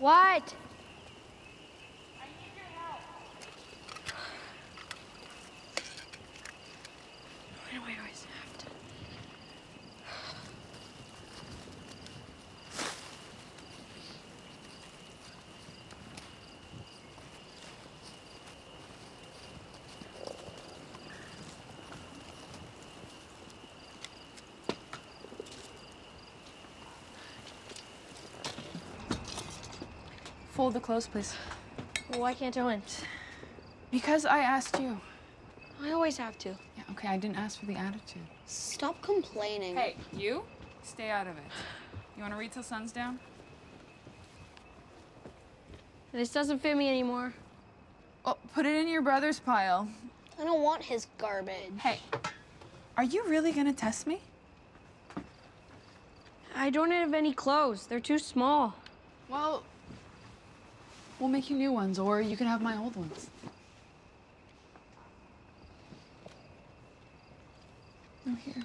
What? I need your help. Why do I always have to? Fold the clothes, please. Why can't I win? Because I asked you. I always have to. Yeah, okay, I didn't ask for the attitude. Stop complaining. Hey, you? Stay out of it. You want to read till sun's down? This doesn't fit me anymore. Well, put it in your brother's pile. I don't want his garbage. Hey, are you really gonna test me? I don't have any clothes. They're too small. Well, we'll make you new ones, or you can have my old ones. Oh, here.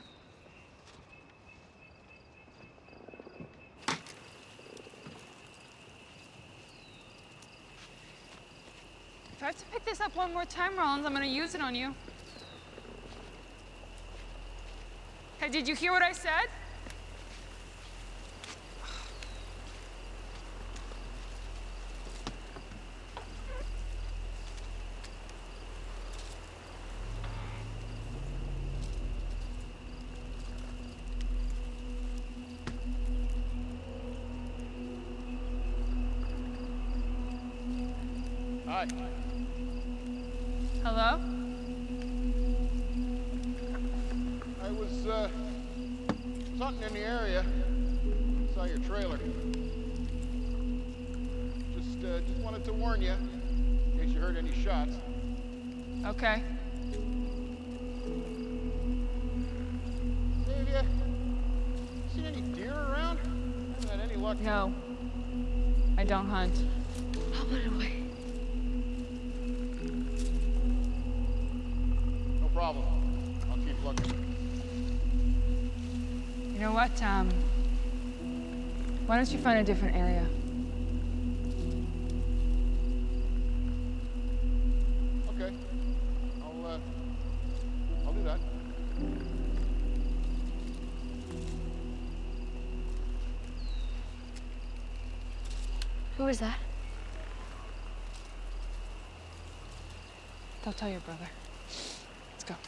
If I have to pick this up one more time, Rollins, I'm gonna use it on you. Hey, did you hear what I said? Hi. Hello? I was hunting in the area. Saw your trailer. Just wanted to warn you, in case you heard any shots. Okay. Say, have you seen any deer around? Haven't had any luck. No. I don't hunt. I'll put it away. No problem. I'll keep looking. You know what, why don't you find a different area? Okay. I'll do that. Who is that? Don't tell your brother. Let's go.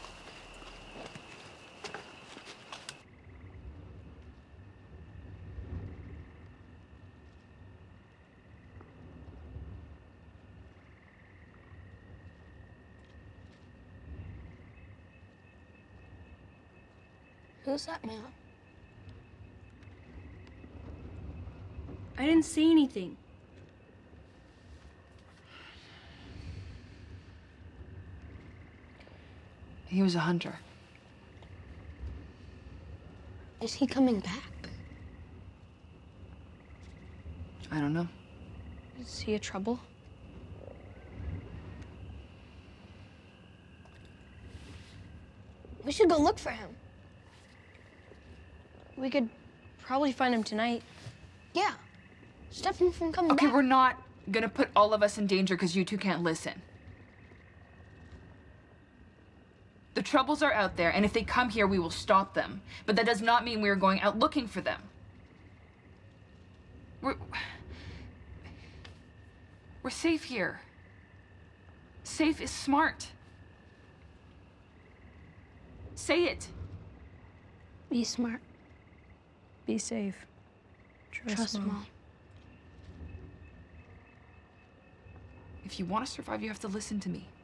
Who's that man? I didn't see anything. He was a hunter. Is he coming back? I don't know. Is he a trouble? We should go look for him. We could probably find him tonight. Yeah. Stop him from coming Okay, back. we're not gonna put all of us in danger because you two can't listen. The troubles are out there, and if they come here, we will stop them. But that does not mean we are going out looking for them. We're safe here. Safe is smart. Say it. Be smart. Be safe. Trust Mom. If you want to survive, you have to listen to me.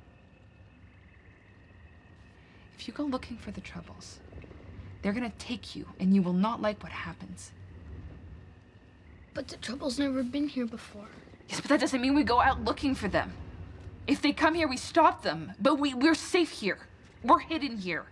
If you go looking for the troubles, they're gonna take you, and you will not like what happens. But the trouble's never been here before. Yes, but that doesn't mean we go out looking for them. If they come here, we stop them. But we're safe here. We're hidden here.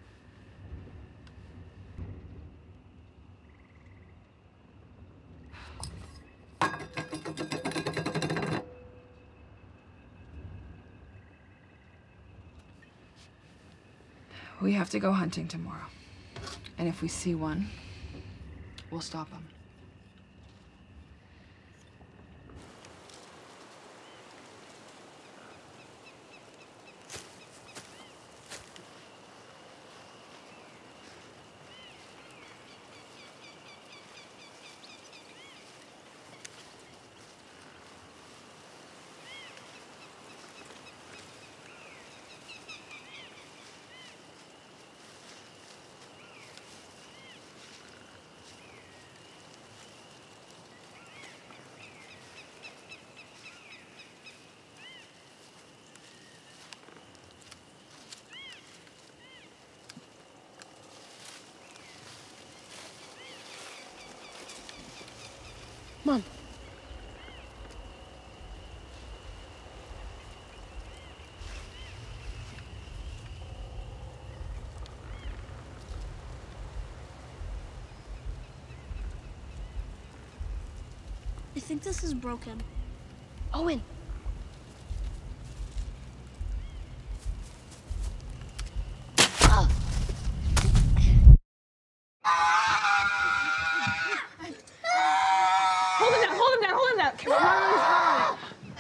We have to go hunting tomorrow. And if we see one, we'll stop them. think this is broken. Owen. Hold him down, hold him down, hold him down. Come on,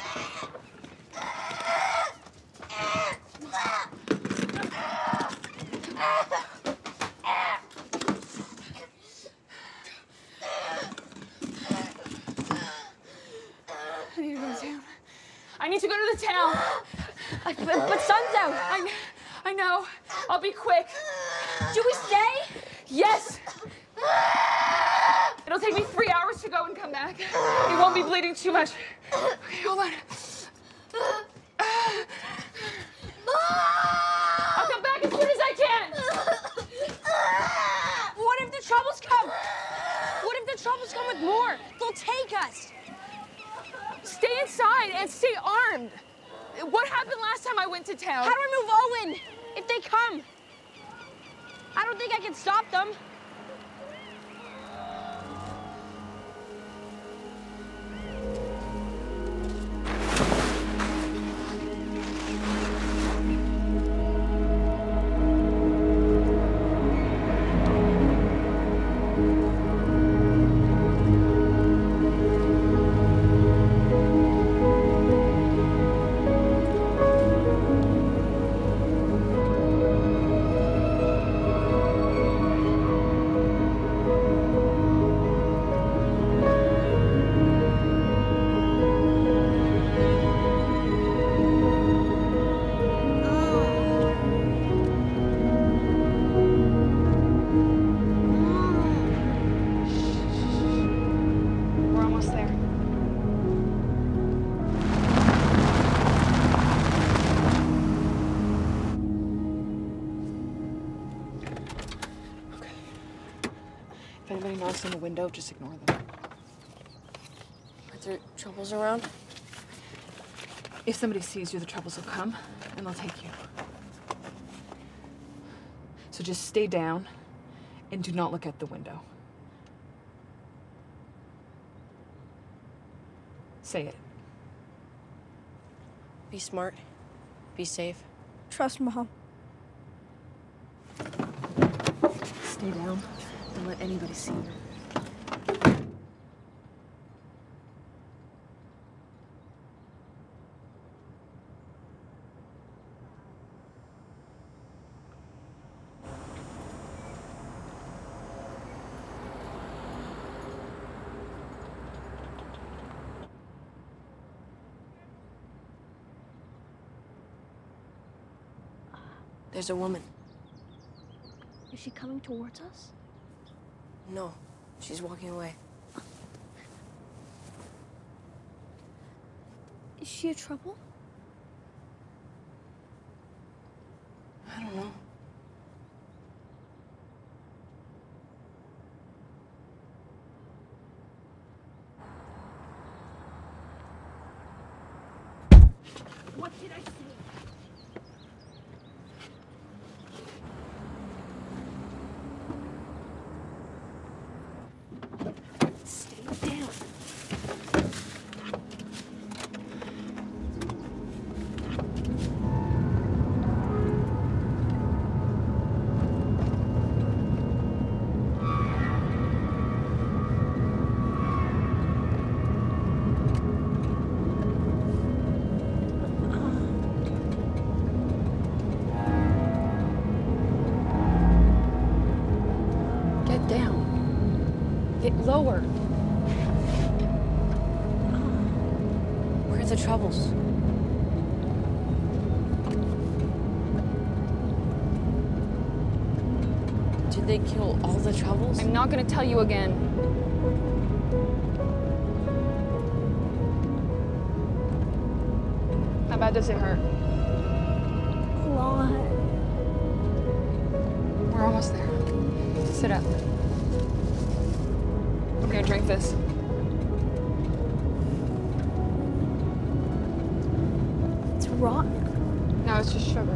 I need to go to the town. But sun's out. I know. I'll be quick. Do we stay? Yes. It'll take me 3 hours to go and come back. It won't be bleeding too much. Okay, hold on. I'll come back as soon as I can. What if the troubles come? What if the troubles come with more? They'll take us. Stay inside and stay armed. What happened last time I went to town? How do we move Owen if they come? I don't think I can stop them. If anybody knocks on the window, just ignore them. Are there troubles around? If somebody sees you, the troubles will come, and they'll take you. So just stay down, and do not look at the window. Say it. Be smart. Be safe. Trust Mom. Stay down. Don't let anybody see you. There's a woman. Is she coming towards us? No, she's walking away. Is she a trouble? I don't know. What did I say? Lower. Where are the troubles? Did they kill all the troubles? I'm not gonna tell you again. How bad does it hurt? A lot. We're almost there. Sit up. I'm gonna drink this. It's rotten. No, it's just sugar.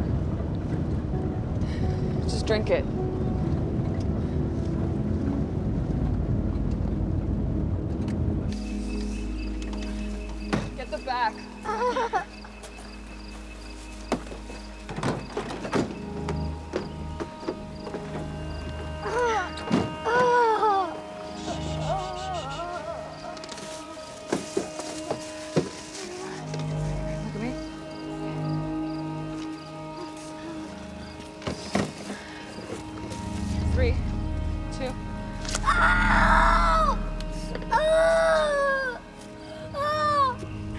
Just drink it. 3, 2. Oh! Oh! Oh!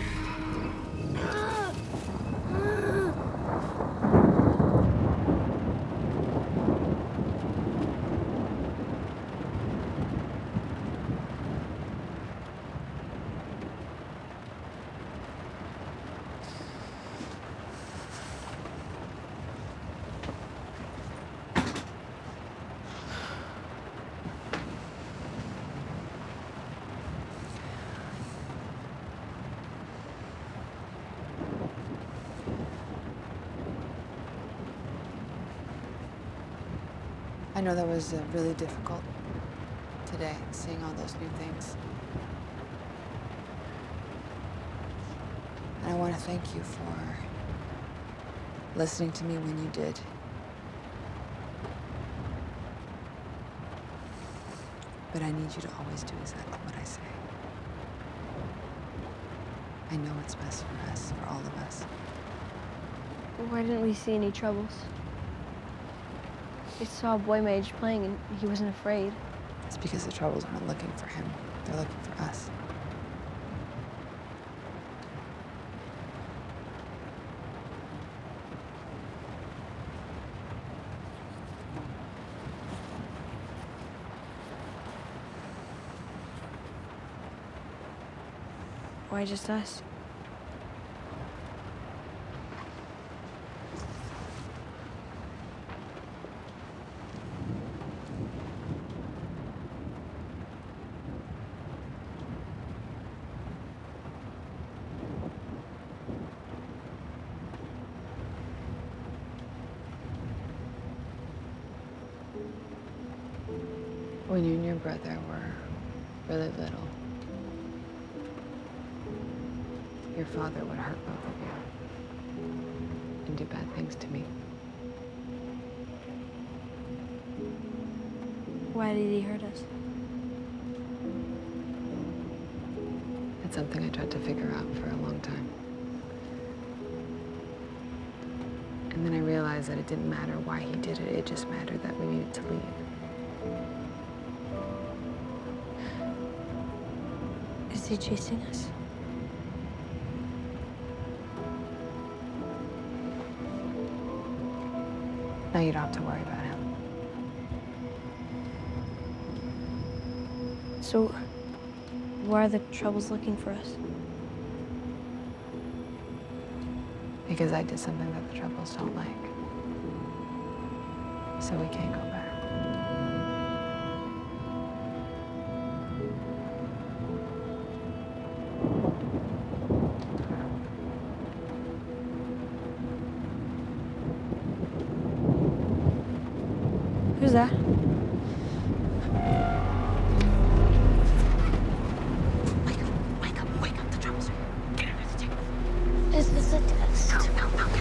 I know that was really difficult today, seeing all those new things. And I want to thank you for listening to me when you did. But I need you to always do exactly what I say. I know it's best for us, for all of us. Why didn't we see any troubles? We saw a boy mage playing and he wasn't afraid. It's because the troubles aren't looking for him. They're looking for us. Why just us? When you and your brother were really little, your father would hurt both of you and do bad things to me. Why did he hurt us? It's something I tried to figure out for a long time. And then I realized that it didn't matter why he did it, it just mattered that we needed to leave. Is he chasing us? Now you don't have to worry about him. So, why are the troubles looking for us? Because I did something that the troubles don't like. So we can't go back. Who's that? Wake up, the troubles. Get out of the table. Is this a test? No, get out.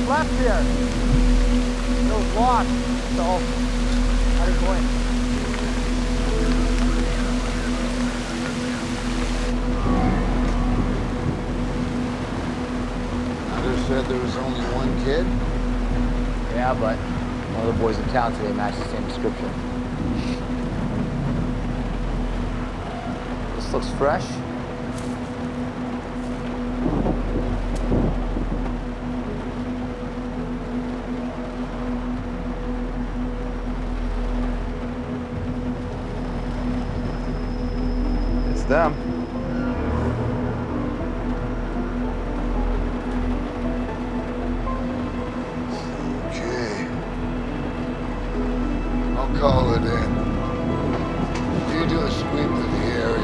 left here. It was locked, so I didn't go in. Hunter said there was only one kid? Yeah, but one of the boys in town today matched the same description. This looks fresh. It's them. Okay. I'll call it in. You do a sweep of the area.